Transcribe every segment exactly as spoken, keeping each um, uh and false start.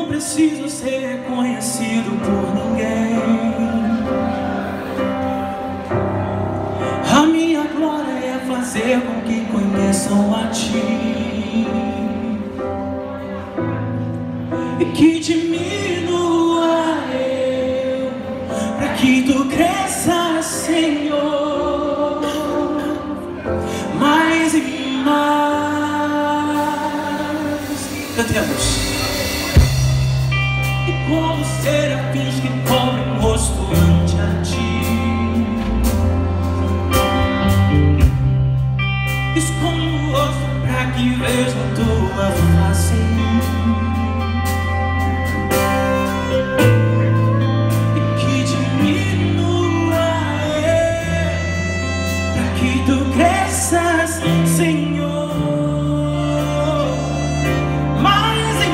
preciso ser reconhecido por ninguém. A minha glória é fazer com que conheçam a Ti e que diminua eu, para que Tu cresças, Senhor, mais e mais. Cantemos. E como serafins que cobrem o rosto ante a Ti, escondo o rosto para que vejam Tua face em mim, e que diminua eu, para que Tu cresças, Senhor, mais e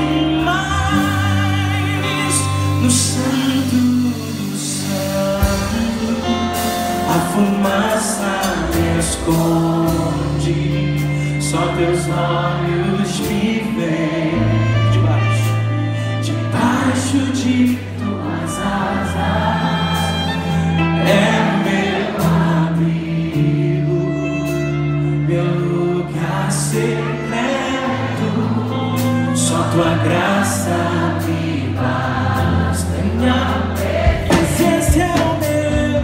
mais. No Santo do Santo, a fumaça me esconde, só Teus olhos me veem. Debaixo, debaixo de Tuas asas é meu abrigo, meu lugar secreto. Só Tua graça me basta, minha presença é o meu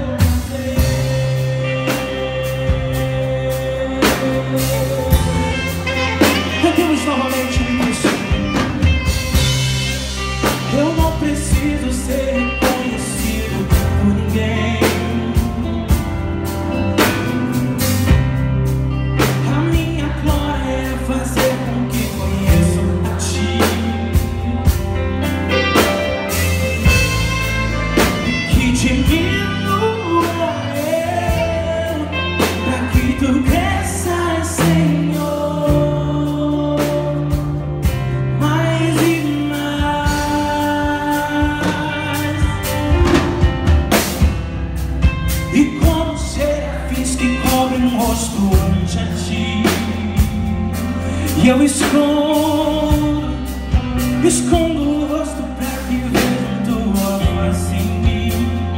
prazer. Cantemos novamente isso. Eu não preciso ser reconhecido por ninguém. A minha glória é fazer com que conheçam a Ti e que diminua eu, para que Tu cresças, Senhor, mais e mais. E como serafins que cobrem o rosto ante a Ti, e eu escondo, escondo o rosto para que vejam Tua face em mim,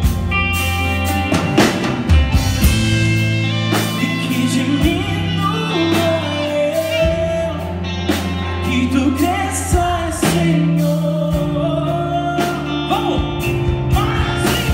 e que diminua eu, que Tu cresças, Senhor. Vamos! Mais e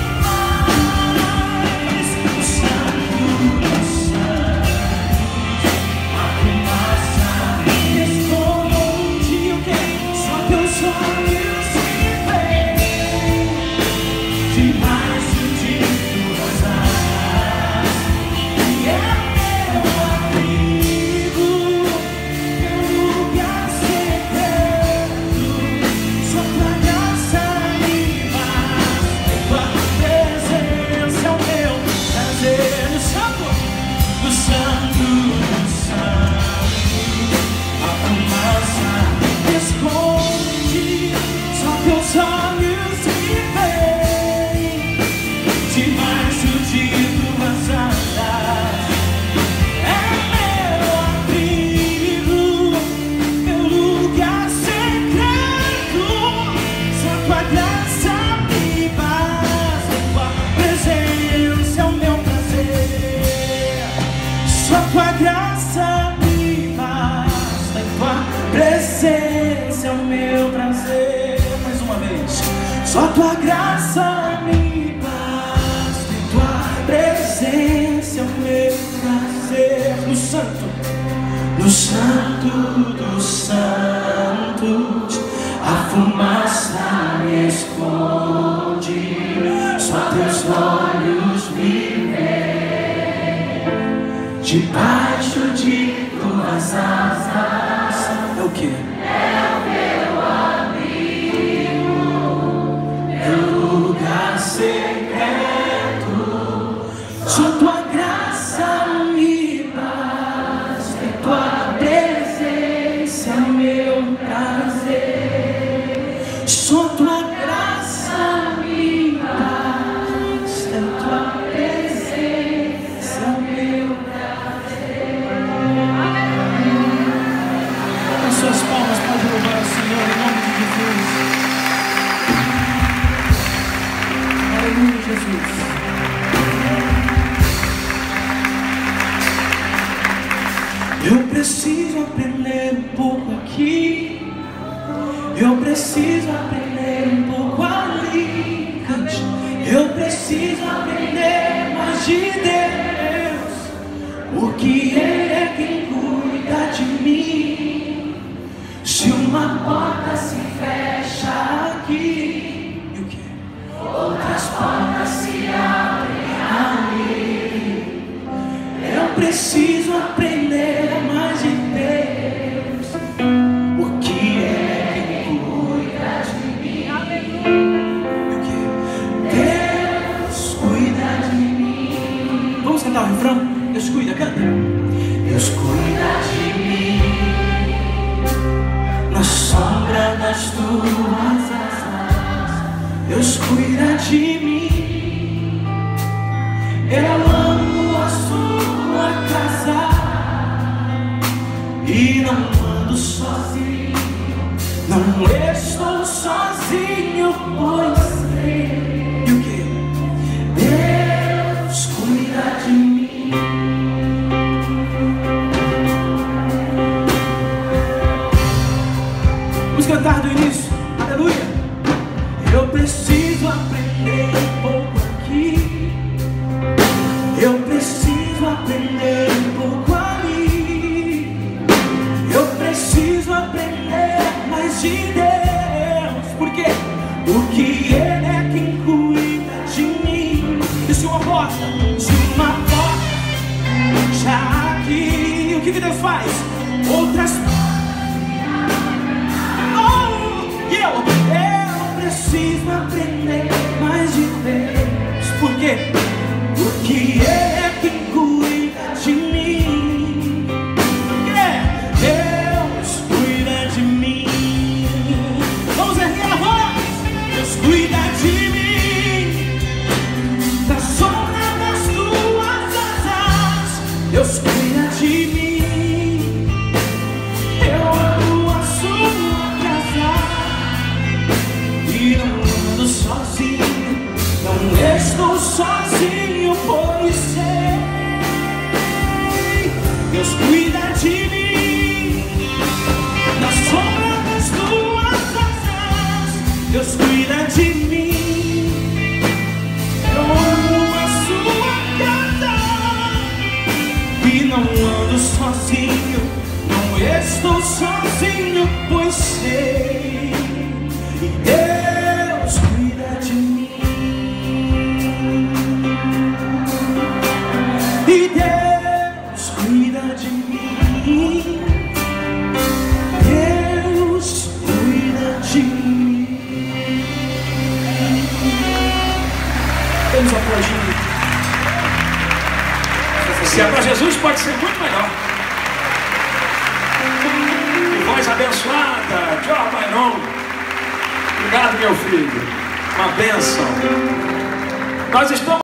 mais. O Santo dos Santos, a fumaça me esconde, o que só Teus olhos me veem. Debaixo de Tuas asas e é meu abrigo, meu lugar secreto. Só Tua graça me basta, Tua presença é o meu prazer. No Santo, no Santo dos Santos, a fumaça me esconde, só Teus olhos me veem. Debaixo de Tuas asas é meu abrigo, meu lugar secreto. Só Tua graça me basta, Tua presença é o meu prazer. Só Tua graça me basta, Tua presença é o meu prazer. Mais uma vez. Só Tua graça me basta, Tua presença é o meu prazer. No Santo, no Santo dos Santos, a fumaça me esconde, só Teus olhos me veem. Debaixo de Tuas asas é o que? Meu lugar secreto. Só Tua graça me basta, Tua presença é o meu prazer. Só Tua graça me basta, Tua presença é o meu prazer. As suas palmas podem louvar o Senhor em nome de Jesus. preciso aprender um pouco aqui, eu preciso aprender um pouco ali. Cante. Eu preciso aprender mais de Deus, porque Ele é quem cuida de mim. Se uma porta se fecha aqui, e o que? Outras portas se abrem ali. Eu preciso aprender mais de Deus, porque Ele é quem cuida de mim. E o que? Deus cuida de mim. Vamos cantar o refrão? Deus cuida, canta. Deus cuida de mim, na sombra das tuas asas. Deus cuida de mim. Eu amo a sua casa e não ando sozinho. Não estou sozinho, pois sei. E o que? Deus cuida de mim. Vamos cantar do início, aleluia. Eu preciso aprender um pouco aqui, eu preciso aprender um pouco ali. Eu preciso aprender mais de Deus, porque porque Ele é quem cuida de mim. E se uma porta, se uma porta já aqui, o que que Deus faz? Outras portas. Eu, eu preciso aprender mais de Deus. Por quê? Porque Ele é quem cuida de mim. É, Deus cuida de mim. Vamos erguer a voz. Deus cuida de mim, da sombra das tuas asas. Deus cuida de mim. Eu amo a sua casa e não ando sozinho, não estou sozinho, pois sei. Deus cuida de mim, na sombra das tuas asas. Deus cuida de mim. Eu amo a sua casa e não ando sozinho, não estou sozinho, pois sei. E Deus cuida de mim. E Deus cuida de mim. Deus cuida de mim. Vamos aplaudir. Se é para Jesus, pode ser muito melhor. Que voz abençoada, João Bairon. Obrigado, meu filho. Uma bênção. Nós estamos